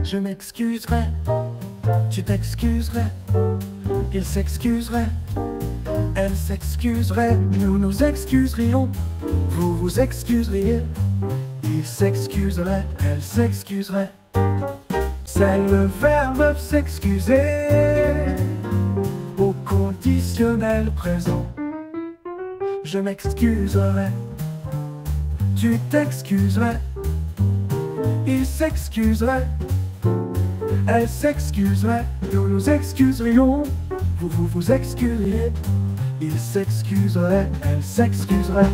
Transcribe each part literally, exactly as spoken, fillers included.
Je m'excuserai, tu t'excuserais, il s'excuserait, elle s'excuserait, nous nous excuserions, vous vous excuseriez, il s'excuserait, elle s'excuserait. C'est le verbe s'excuser au conditionnel présent. Je m'excuserai, tu t'excuserais, il s'excuserait, elle s'excuserait, nous nous excuserions, vous vous vous excuseriez, il s'excuserait, elle s'excuserait.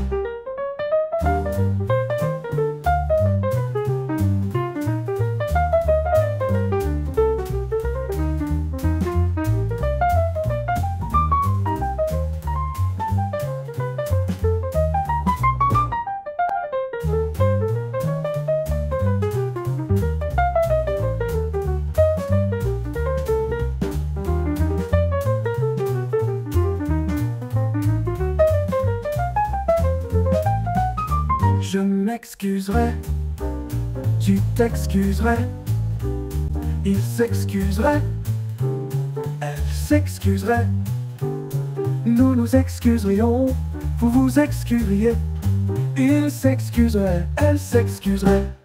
Je m'excuserai, tu t'excuserais, il s'excuserait, elle s'excuserait, nous nous excuserions, vous vous excuseriez, il s'excuserait, elle s'excuserait.